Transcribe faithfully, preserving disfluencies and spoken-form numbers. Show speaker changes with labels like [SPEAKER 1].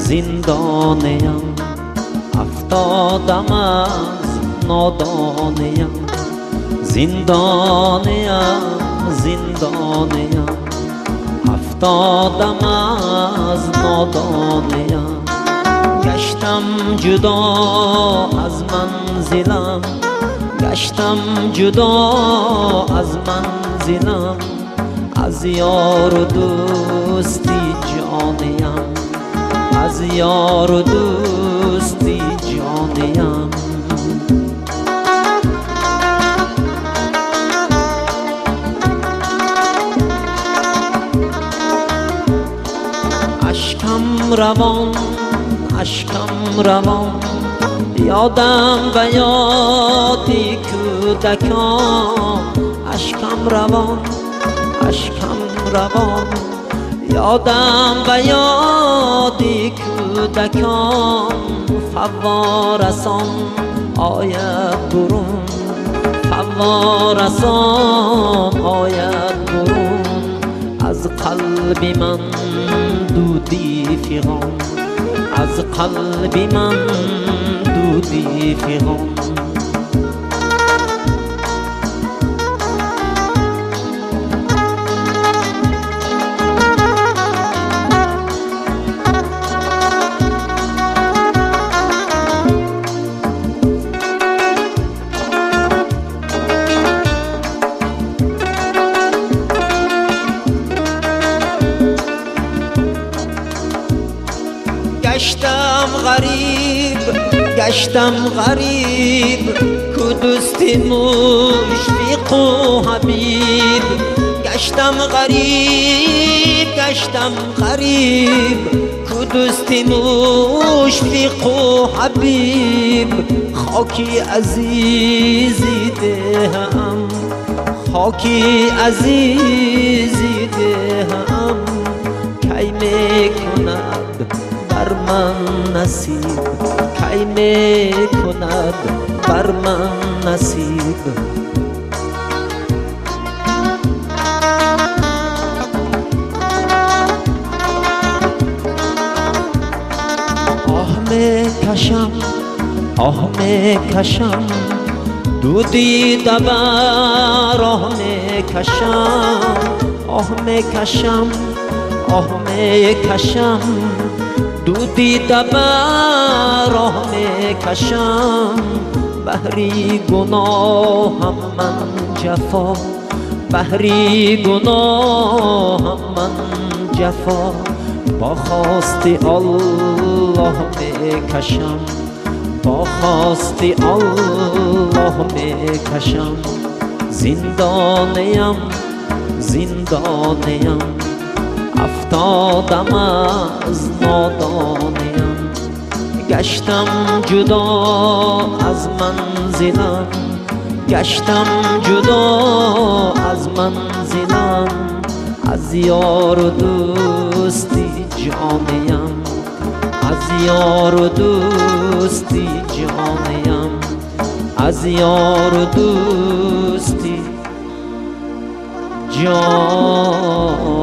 [SPEAKER 1] زندانیم، افتادم از نادانیم. زندانیم زندانیم، افتادم از نادانیم. گشتم جدا از منزلم، گشتم جدا از منزلم. از یار و دوستی جانیم، از یار و دوستی جانیم. اشکم روان اشکم روان، یادم و یادی کودکان. اشکم روان اشکم روان، یادم و یادی کودکان. فوارسان آید برون، فوارسان آید برون. از قلب من دودی فیغان، از قلب من دودی فیغان. گشتم غریب گشتم غریب، کو دوستی مشفق و حبیب. گشتم غریب گشتم غریب، کو دوستی مشفق و حبیب. خاکی عزیزی دهم، خاکی عزیزی دهم. کی میکند بر من نصیب، کی میکند بر من نصیب. آه میکشم آه میکشم، دودی دبر. آه میکشم آه میکشم آه میکشم، دودی دبر. آه میکشم بحری گناهم من جفا، بحری گناهم من جفا. با خواست الله میکشم، با خواست الله میکشم. زندانیم زندانیم، افتادم از نادانیم. گشتم جدا از منزلم، گشتم جدا از منزلم. از یار و دوستی جانیم، از یار و دوستی جانیم. از یار و دوستی جانیم.